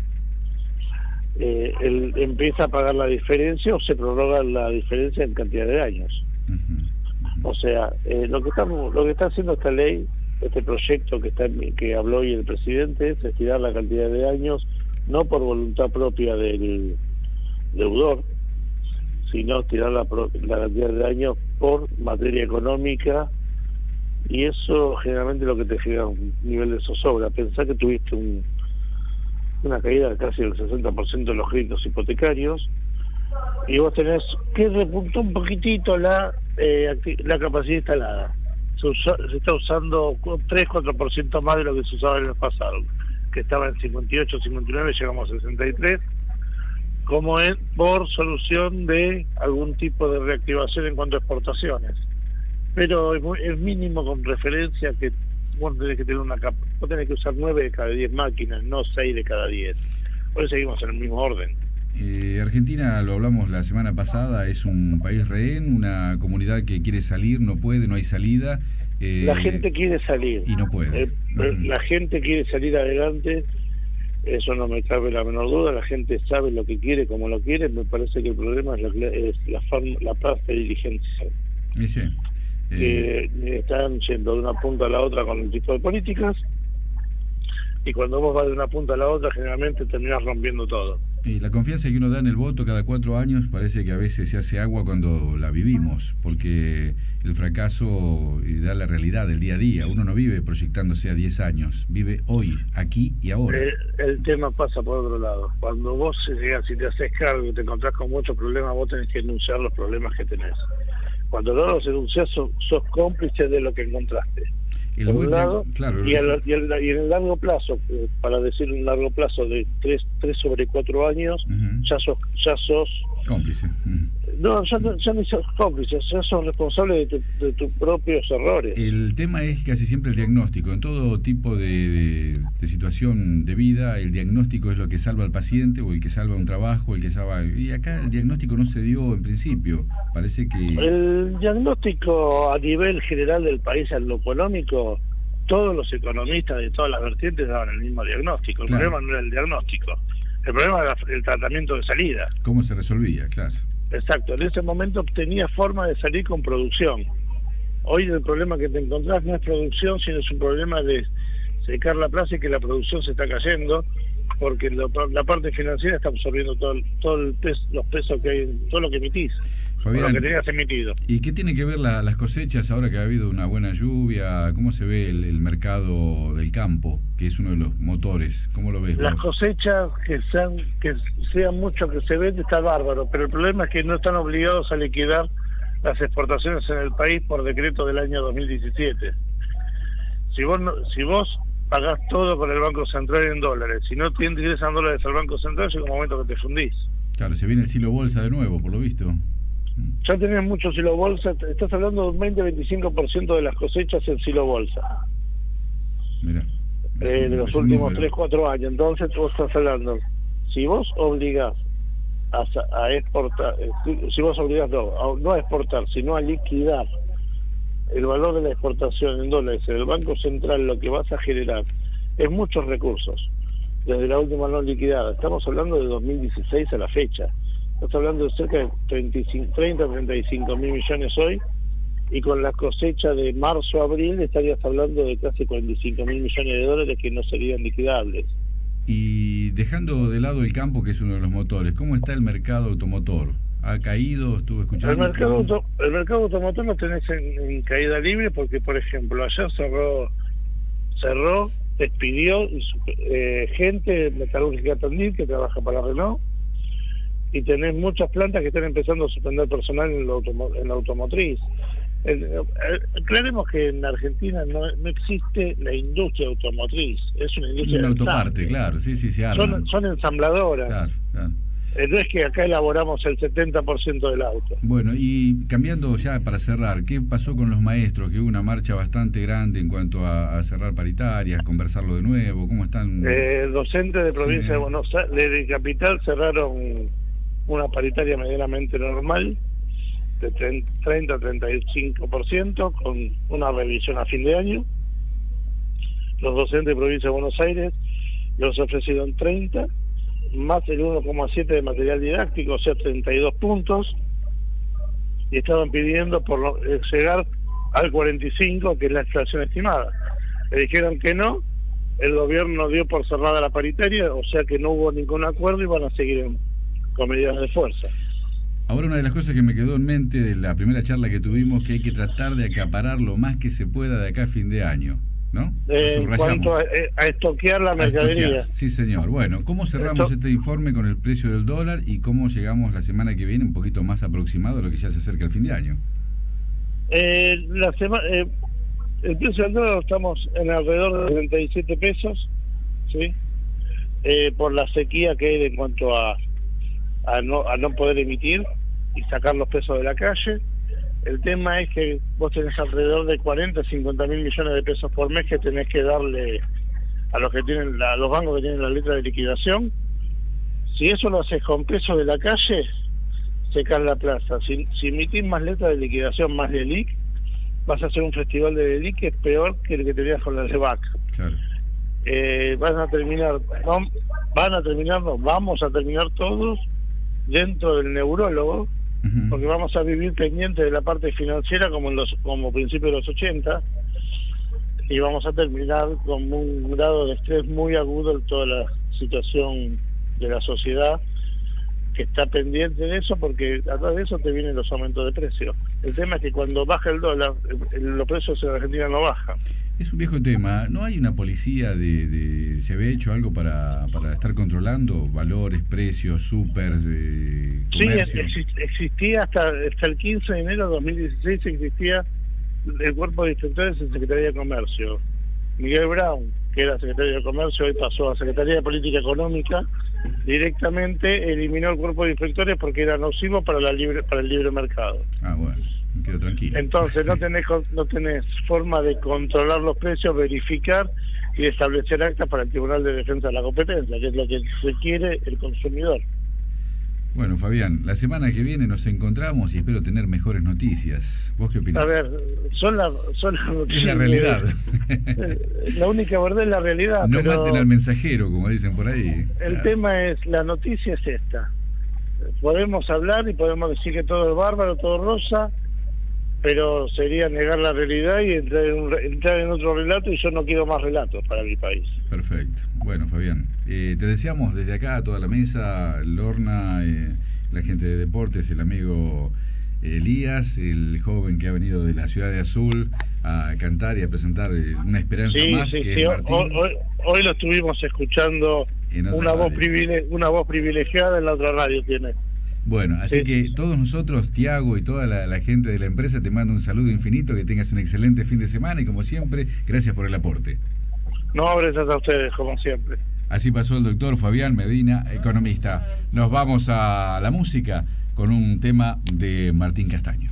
él empieza a pagar la diferencia o se prorroga la diferencia en cantidad de años. O sea, lo que está haciendo esta ley, este proyecto que habló hoy el presidente, es estirar la cantidad de años, no por voluntad propia del deudor, sino estirar la cantidad de años por materia económica, y eso generalmente lo que te genera un nivel de zozobra. Pensá que tuviste una caída de casi del 60% de los créditos hipotecarios, y vos tenés que repuntó un poquitito la capacidad instalada. Se está usando 3-4% más de lo que se usaba en el pasado, que estaba en 58, 59, llegamos a 63, como es por solución de algún tipo de reactivación en cuanto a exportaciones. Pero es mínimo con referencia que vos tenés que tener vos tenés que usar 9 de cada 10 máquinas, no 6 de cada 10. Por eso seguimos en el mismo orden. Argentina, lo hablamos la semana pasada, es un país rehén, una comunidad que quiere salir, no puede, no hay salida. La gente quiere salir. Y no puede. La gente quiere salir adelante, eso no me cabe la menor duda, la gente sabe lo que quiere, como lo quiere, me parece que el problema es la parte dirigencial. Sí. Están yendo de una punta a la otra con el tipo de políticas, y cuando vos vas de una punta a la otra generalmente terminás rompiendo todo. Y la confianza que uno da en el voto cada 4 años parece que a veces se hace agua cuando la vivimos, porque el fracaso da la realidad del día a día. Uno no vive proyectándose a 10 años, vive hoy, aquí y ahora. El tema pasa por otro lado. Cuando vos llegas y te haces cargo y te encontrás con muchos problemas, vos tenés que enunciar los problemas que tenés. Cuando no los enunciás, sos cómplice de lo que encontraste. Por un lado, claro, y en el largo plazo, para decir un largo plazo de 3 sobre 4 años, ya sos cómplice. No, ya no sos cómplice, ya sos responsable de tus propios errores. El tema es casi siempre el diagnóstico. En todo tipo de situación de vida, el diagnóstico es lo que salva al paciente, o el que salva un trabajo, el que salva... Y acá el diagnóstico no se dio en principio. Parece que... El diagnóstico a nivel general del país, en lo económico, todos los economistas de todas las vertientes daban el mismo diagnóstico. El problema no era el diagnóstico, el problema era el tratamiento de salida. ¿Cómo se resolvía? Claro. Exacto, en ese momento tenía forma de salir con producción. Hoy el problema que te encontrás no es producción, sino es un problema de secar la plaza y que la producción se está cayendo, porque la parte financiera está absorbiendo los pesos que hay, todo lo que emitís, Fabián, lo que tenías emitido. ¿Y qué tiene que ver las cosechas ahora que ha habido una buena lluvia? ¿Cómo se ve el mercado del campo, que es uno de los motores? ¿Cómo lo ves Las vos? cosechas que sean mucho que se vende está bárbaro, pero el problema es que no están obligados a liquidar las exportaciones en el país por decreto del año 2017. Si vos pagás todo con el Banco Central en dólares, si no te ingresan dólares al Banco Central, llega un momento que te fundís. Claro, se viene el silo bolsa de nuevo, por lo visto. Ya tenés mucho silo bolsa, estás hablando de un 20-25% de las cosechas en silo bolsa. Mira, de los últimos 3-4 años. Entonces vos estás hablando, si vos obligás a exportar, si vos obligás no a exportar, sino a liquidar el valor de la exportación en dólares en el Banco Central, lo que vas a generar es muchos recursos, desde la última no liquidada. Estamos hablando de 2016 a la fecha. Estás hablando de cerca de 30-35 mil millones hoy, y con la cosecha de marzo-abril estarías hablando de casi 45 mil millones de dólares que no serían liquidables. Y dejando de lado el campo, que es uno de los motores, ¿cómo está el mercado automotor? ¿Ha caído? Estuve escuchando. El mercado automotor lo tenés en caída libre porque, por ejemplo, ayer cerró, despidió gente metalúrgica Tandil que trabaja para Renault, y tenés muchas plantas que están empezando a suspender personal en la automotriz. Aclaremos que en Argentina no existe la industria automotriz, es una industria de autoparte, claro, sí, se arman. Son ensambladoras. Claro. No es que acá elaboramos el 70% del auto. Bueno, y cambiando ya para cerrar, ¿qué pasó con los maestros? Que hubo una marcha bastante grande en cuanto a cerrar paritarias, conversarlo de nuevo, ¿cómo están? Docentes de provincia de Buenos Aires, de Capital, cerraron una paritaria medianamente normal, de 30-35%, con una revisión a fin de año. Los docentes de provincia de Buenos Aires los ofrecieron 30, más el 1,7 de material didáctico, o sea 32 puntos, y estaban pidiendo llegar al 45, que es la inflación estimada. Le dijeron que no, el gobierno dio por cerrada la paritaria, o sea que no hubo ningún acuerdo y van a seguir con medidas de fuerza. Ahora, una de las cosas que me quedó en mente de la primera charla que tuvimos, que hay que tratar de acaparar lo más que se pueda de acá a fin de año. ¿no? En cuanto a estoquear la mercadería. Sí, señor. Bueno, ¿cómo cerramos este informe con el precio del dólar y cómo llegamos la semana que viene un poquito más aproximado a lo que ya se acerca el fin de año? El precio del dólar estamos en alrededor de 37 pesos, ¿sí? Por la sequía que hay en cuanto a no poder emitir y sacar los pesos de la calle. El tema es que vos tenés alrededor de 40, 50 mil millones de pesos por mes que tenés que darle a los bancos que tienen la letra de liquidación. Si eso lo haces con pesos de la calle, se cae la plaza. Si emitís más letras de liquidación, más LELIQ, vas a hacer un festival de LELIQ que es peor que el que tenías con la LEVAC. Claro. Vamos a terminar todos dentro del neurólogo, porque vamos a vivir pendientes de la parte financiera como principio de los 80, y vamos a terminar con un grado de estrés muy agudo en toda la situación de la sociedad, que está pendiente de eso, porque atrás de eso te vienen los aumentos de precios. El tema es que cuando baja el dólar, los precios en Argentina no bajan. Es un viejo tema. ¿No hay una policía se había hecho algo para estar controlando valores, precios, súper, comercio? Sí, existía hasta el 15 de enero de 2016, existía el cuerpo de inspectores en Secretaría de Comercio. Miguel Brown, que era secretario de Comercio, hoy pasó a Secretaría de Política Económica, directamente eliminó el cuerpo de inspectores porque era nocivo para el libre mercado. Ah, bueno, me quedo tranquilo. Entonces no tenés forma de controlar los precios, verificar y establecer actas para el Tribunal de Defensa de la Competencia, que es lo que requiere el consumidor. Bueno, Fabián, la semana que viene nos encontramos y espero tener mejores noticias. ¿Vos qué opinás? A ver, son las noticias. Es la realidad. La única verdad es la realidad. No pero maten al mensajero, como dicen por ahí. El tema es, la noticia es esta. Podemos hablar y podemos decir que todo es bárbaro, todo rosa, pero sería negar la realidad y entrar en otro relato, y yo no quiero más relatos para mi país. Perfecto. Bueno, Fabián, te deseamos desde acá a toda la mesa, Lorna, la gente de deportes, el amigo Elías, el joven que ha venido de la ciudad de Azul a cantar y a presentar una esperanza más, que es Martín. Hoy lo estuvimos escuchando, una voz privilegiada en la otra radio tiene. Bueno, así que todos nosotros, Tiago y toda la gente de la empresa, te mando un saludo infinito, que tengas un excelente fin de semana y como siempre, gracias por el aporte. No, gracias a ustedes, como siempre. Así pasó el doctor Fabián Medina, economista. Nos vamos a la música con un tema de Martín Castaño.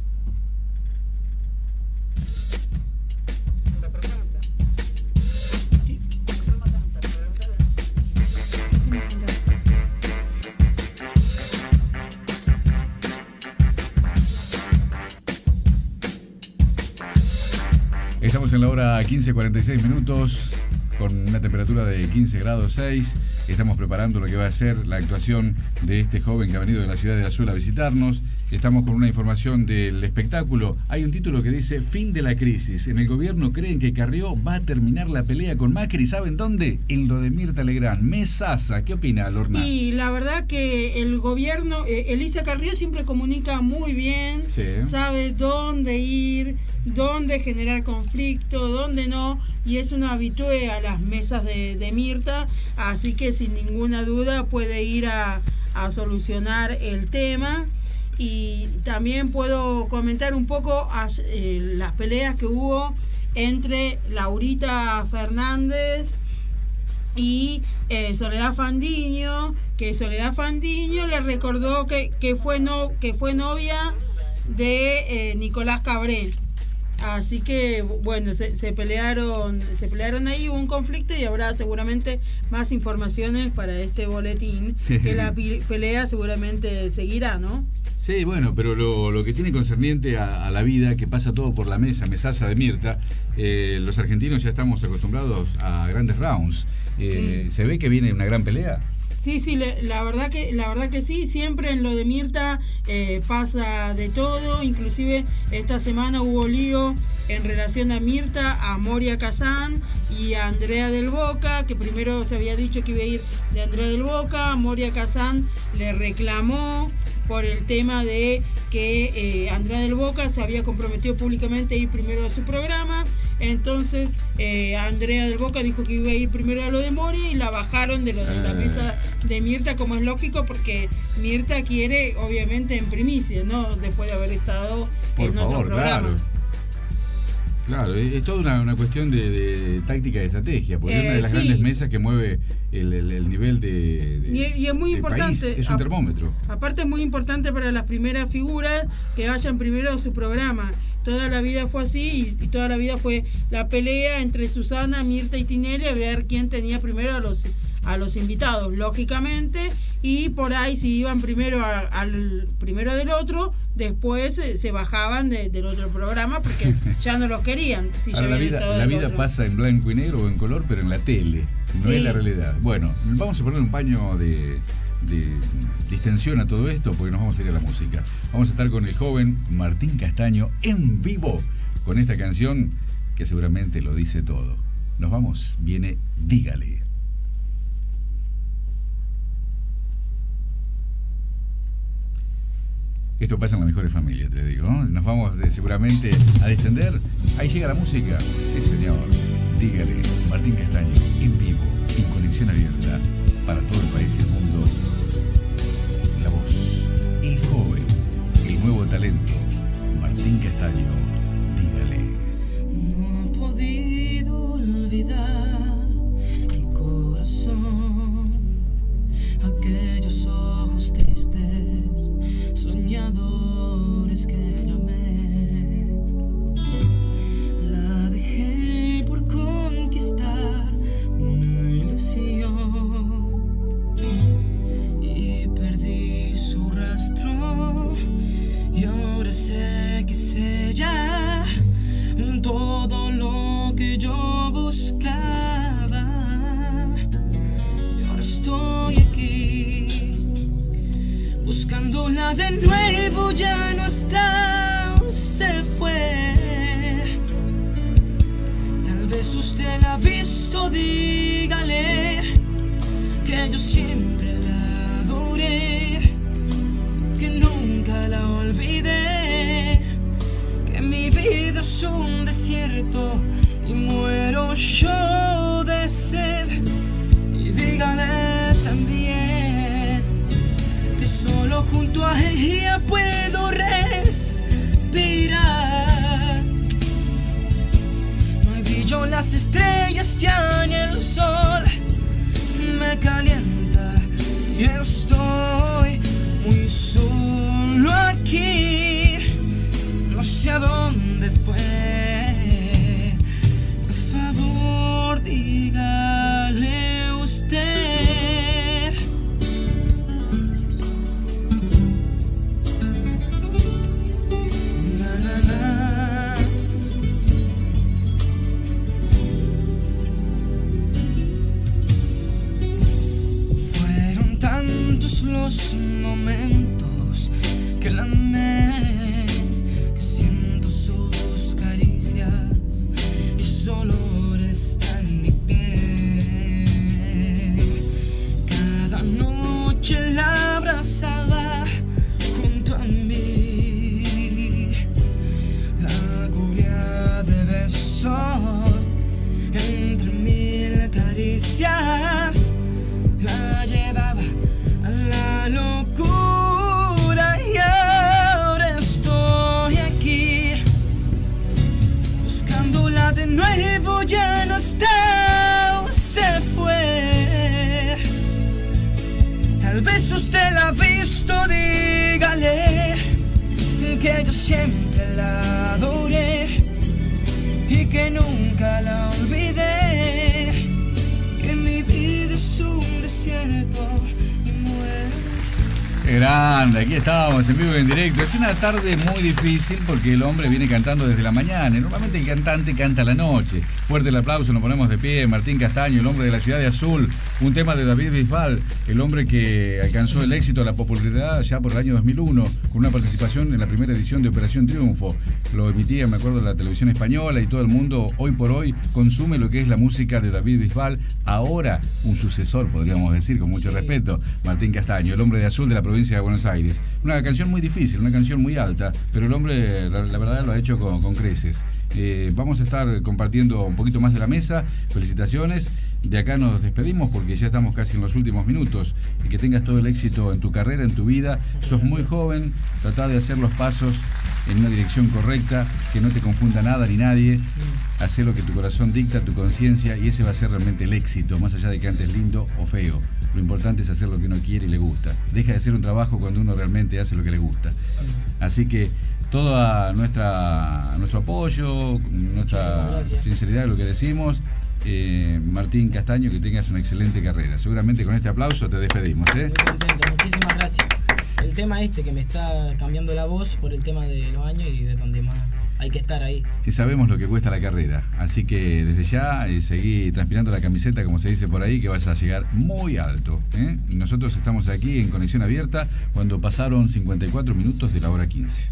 Estamos en la hora 15:46 minutos, con una temperatura de 15 grados 6. Estamos preparando lo que va a ser la actuación de este joven que ha venido de la ciudad de Azul a visitarnos. Estamos con una información del espectáculo. Hay un título que dice: fin de la crisis. En el gobierno creen que Carrió va a terminar la pelea con Macri. ¿Saben dónde? En lo de Mirta Legrand. Mesaza. ¿Qué opina, Lorna? Y la verdad que el gobierno, Elisa Carrió siempre comunica muy bien, sí, sabe dónde ir, dónde generar conflicto, dónde no, y es una habitué a las mesas de Mirta, así que sin ninguna duda puede ir a solucionar el tema. Y también puedo comentar un poco las peleas que hubo entre Laurita Fernández y Soledad Fandiño, que Soledad Fandiño le recordó que fue novia de Nicolás Cabré. Así que bueno, se pelearon ahí, hubo un conflicto y habrá seguramente más informaciones para este boletín, que la pelea seguramente seguirá, ¿no? Sí, bueno, pero lo que tiene concerniente a la vida, que pasa todo por la mesaza de Mirta, los argentinos ya estamos acostumbrados a grandes rounds. Sí. ¿Se ve que viene una gran pelea? Sí, la verdad que sí, siempre en lo de Mirta pasa de todo, inclusive esta semana hubo lío en relación a Mirta, a Moria Kazán y a Andrea del Boca, que primero se había dicho que iba a ir de Andrea del Boca. Moria Kazán le reclamó por el tema de que Andrea del Boca se había comprometido públicamente a ir primero a su programa. Entonces Andrea del Boca dijo que iba a ir primero a lo de Moria y la bajaron de lo de la mesa de Mirta, como es lógico, porque Mirta quiere obviamente en primicia, ¿no? Después de haber estado en otro programa. Claro, es toda una cuestión de táctica y de estrategia, porque es una de las grandes mesas que mueve el nivel y es muy importante. País, es un termómetro. Aparte es muy importante para las primeras figuras que vayan primero a su programa. Toda la vida fue así y toda la vida fue la pelea entre Susana, Mirta y Tinelli a ver quién tenía primero a los invitados, lógicamente, y por ahí si iban primero al primero del otro, después se bajaban del otro programa porque ya no los querían. Si ahora, la vida pasa en blanco y negro o en color, pero en la tele, no es la realidad. Bueno, vamos a poner un paño de distensión a todo esto porque nos vamos a ir a la música. Vamos a estar con el joven Martín Castaño en vivo con esta canción que seguramente lo dice todo. Nos vamos, viene Dígale. Esto pasa en las mejores familias, te digo, ¿no? Nos vamos seguramente a distender. Ahí llega la música. Sí, señor. Dígale, Martín Castaño, en vivo, en conexión abierta, para todo el país y el mundo. La voz, el joven, el nuevo talento, Martín Castaño, dígale. No he podido olvidar mi corazón, aquellos ojos tristes, soñadores que llamé. La dejé por conquistar una ilusión y perdí su rastro, y ahora sé que es ella todo lo que yo buscaba. Y ahora estoy aquí buscándola de nuevo, ya no está, se fue. Tal vez usted la ha visto, dígale que yo siempre la adoré, que nunca la olvidé, que mi vida es un desierto y muero yo de sed. Y dígale también que solo junto a ella puedo respirar. No hay brillo en las estrellas, ya ni el sol me calienta y estoy muy solo aquí. No sé a dónde fue, por favor dígale usted. Na, na, na. Fueron tantos los momentos que la amé, que siento sus caricias y su olor está en mi piel. Cada noche la abrazaba junto a mí, la cubría de besos entre mil caricias, la llevaba a la locura. Y ahora estoy aquí buscándola de nuevo, ya no está, se fue. Tal vez usted la ha visto, dígale que yo siempre la adoré y que nunca la olvidé, que mi vida es un desierto y muero. Grande, aquí estábamos en vivo y en directo. Es una tarde muy difícil porque el hombre viene cantando desde la mañana. Normalmente el cantante canta a la noche. Fuerte el aplauso, nos ponemos de pie. Martín Castaño, el hombre de la ciudad de Azul. Un tema de David Bisbal, el hombre que alcanzó el éxito, la popularidad ya por el año 2001, con una participación en la primera edición de Operación Triunfo. Lo emitía, me acuerdo, en la televisión española, y todo el mundo hoy por hoy consume lo que es la música de David Bisbal. Ahora un sucesor, podríamos decir, con mucho respeto, Martín Castaño, el hombre de Azul de la provincia provincia de Buenos Aires. Una canción muy difícil, una canción muy alta, pero el hombre, la verdad, lo ha hecho con creces. Vamos a estar compartiendo un poquito más de la mesa. Felicitaciones. De acá nos despedimos porque ya estamos casi en los últimos minutos. Y que tengas todo el éxito en tu carrera, en tu vida. Sos muy joven, tratá de hacer los pasos en una dirección correcta, que no te confunda nada ni nadie. Hacé lo que tu corazón dicta, tu conciencia, y ese va a ser realmente el éxito, más allá de que antes lindo o feo. Lo importante es hacer lo que uno quiere y le gusta. Deja de hacer un trabajo cuando uno realmente hace lo que le gusta. Así que todo nuestro apoyo, nuestra sinceridad de lo que decimos. Martín Castaño, que tengas una excelente carrera. Seguramente con este aplauso te despedimos. Muy contento, muchísimas gracias. El tema que me está cambiando la voz por el tema de los años y de donde más hay que estar ahí. Y sabemos lo que cuesta la carrera, así que desde ya seguí transpirando la camiseta, como se dice por ahí, que vas a llegar muy alto. Nosotros estamos aquí en Conexión Abierta cuando pasaron 54 minutos de la hora 15.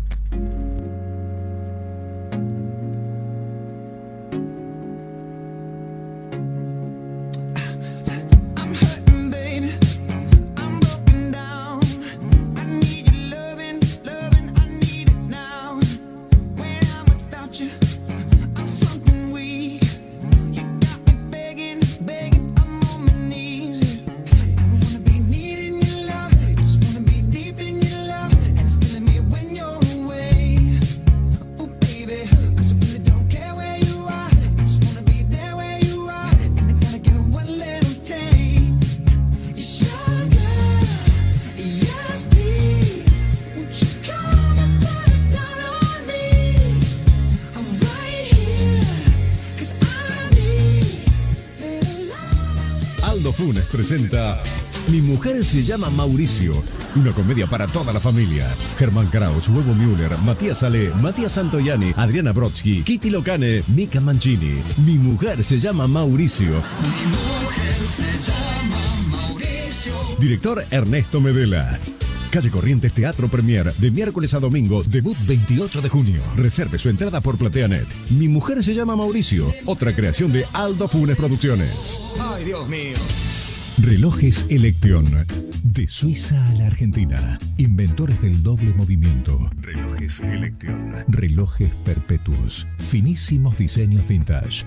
Presenta Mi mujer se llama Mauricio, una comedia para toda la familia. Germán Kraus, Hugo Müller, Matías Ale, Matías Santoyani, Adriana Brodsky, Kitty Locane, Mica Mancini. Mi mujer se llama Mauricio. Mi mujer se llama Mauricio. Director Ernesto Medela. Calle Corrientes Teatro Premier, de miércoles a domingo, debut 28 de junio. Reserve su entrada por PlateaNet. Mi mujer se llama Mauricio, otra creación de Aldo Funes Producciones. Ay, Dios mío. Relojes Election. De Suiza a la Argentina. Inventores del doble movimiento. Relojes Election. Relojes perpetuos. Finísimos diseños vintage.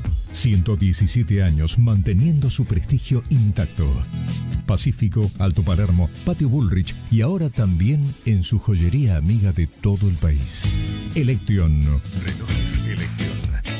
117 años manteniendo su prestigio intacto. Pacífico, Alto Palermo, Patio Bullrich y ahora también en su joyería amiga de todo el país. Election. Relojes Election.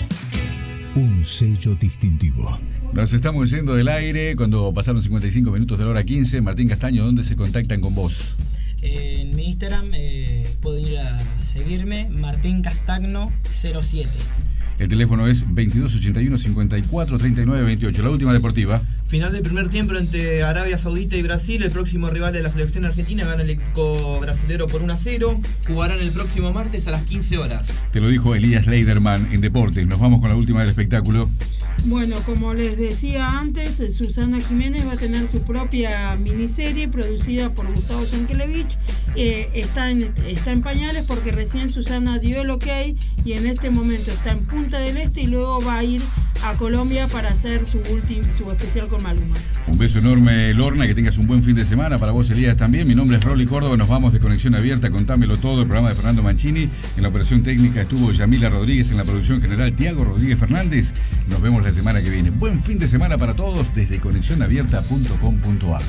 Un sello distintivo. Nos estamos yendo del aire cuando pasaron 55 minutos de la hora 15. Martín Castaño, ¿dónde se contactan con vos? En mi Instagram pueden ir a seguirme, Martín Castagno 07. El teléfono es 2281 54 39 28. La última deportiva. Final del primer tiempo entre Arabia Saudita y Brasil. El próximo rival de la selección argentina gana el equipo brasilero por 1-0. Jugarán el próximo martes a las 15 horas. Te lo dijo Elías Leiderman en Deportes. Nos vamos con la última del espectáculo. Bueno, como les decía antes, Susana Jiménez va a tener su propia miniserie producida por Gustavo Yankelevich. Está en pañales porque recién Susana dio el ok y en este momento está en Punta del Este y luego va a ir a Colombia para hacer su especial con Maluma. Un beso enorme, Lorna, que tengas un buen fin de semana. Para vos, Elías, también. Mi nombre es Rolly Córdoba, nos vamos de Conexión Abierta, Contámelo Todo, el programa de Fernando Mancini. En la operación técnica estuvo Yamila Rodríguez, en la producción general Tiago Rodríguez Fernández. Nos vemos la semana que viene. Buen fin de semana para todos desde conexionabierta.com.ar.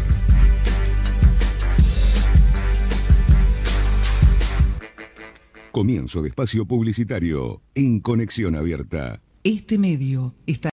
Comienzo de espacio publicitario en Conexión Abierta. Este medio está